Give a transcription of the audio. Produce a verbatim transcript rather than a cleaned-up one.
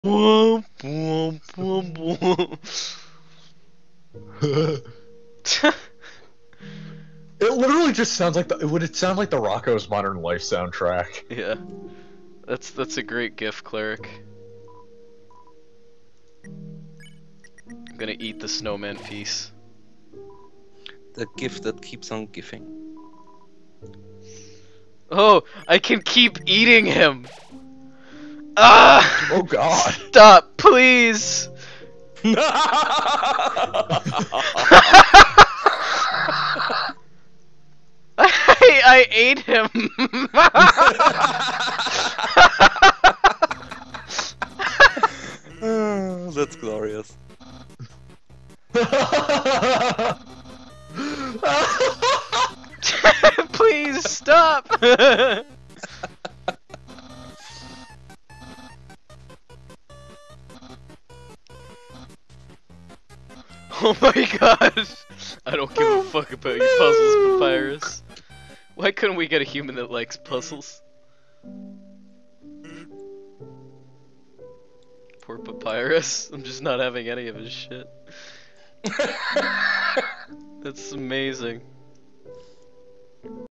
Boom, boom, boom, boom. It literally just sounds like the. It would it sound like the Rocco's Modern Life soundtrack. Yeah, that's that's a great GIF, cleric. I'm gonna eat the snowman piece. The gift that keeps on giving. Oh, I can keep eating him. Ah! Oh God! Stop, please. I, I ate him. Oh, that's glorious. Please stop. Oh my god! I don't give a fuck about your puzzles, Papyrus. Why couldn't we get a human that likes puzzles? Poor Papyrus. I'm just not having any of his shit. That's amazing.